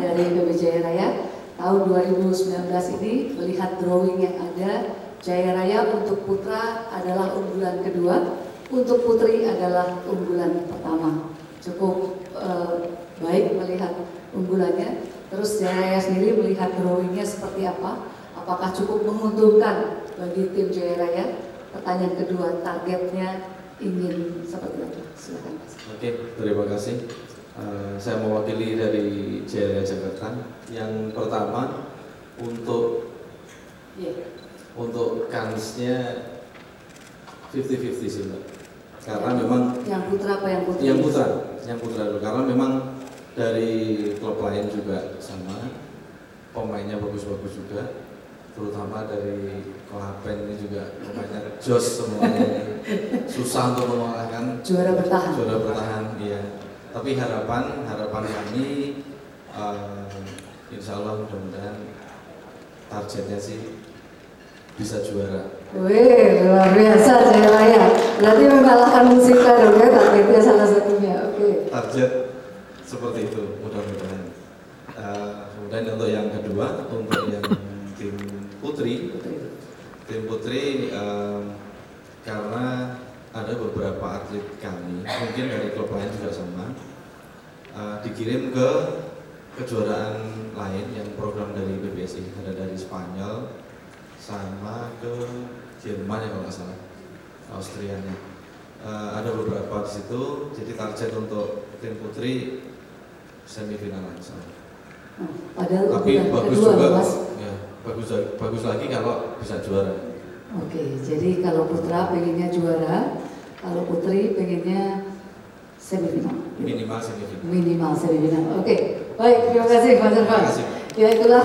dari PB Jaya Raya. Tahun 2019 ini melihat drawing yang ada, Jaya Raya untuk putra adalah unggulan kedua, untuk putri adalah unggulan pertama. Cukup baik melihat unggulannya. Terus Jaya Raya sendiri melihat drawingnya seperti apa? Apakah cukup menguntungkan bagi tim Jaya Raya? Pertanyaan kedua, targetnya ingin seperti apa? Silakan Mas. Oke, terima kasih. Saya mewakili dari Jaya Raya Jakarta. Yang pertama untuk kansnya 50-50 sih Mbak. Karena memang yang putra apa yang putri? Yang putra dulu. Karena memang dari klub lain juga sama, pemainnya bagus-bagus juga. Terutama dari Klapen ini juga pemainnya jos semuanya. Susah untuk mengalahkan. Juara bertahan, iya. Tapi harapan kami, insya Allah mudah-mudahan targetnya sih bisa juara. Wih, luar biasa Jaya Raya. Berarti mengalahkan Musika dong ya, targetnya salah satunya. Oke. Target seperti itu, mudah-mudahan. Kemudian untuk yang kedua, untuk yang tim putri, karena ada beberapa atlet kami, mungkin dari klub lain juga sama, dikirim ke kejuaraan lain yang program dari PBSI, ada dari Spanyol sama ke Jerman ya kalau nggak salah, Austrianya. Ada beberapa di situ, jadi target untuk tim putri semifinal langsung. Tapi bagus kedua, juga, Mas. ya, bagus lagi kalau bisa juara. Oke, jadi kalau putra pengennya juara, kalau putri pengennya semifinal. Minimal semifinal. Minimal semifinal. Oke, baik, terima kasih Mas Irfan. Ya itulah.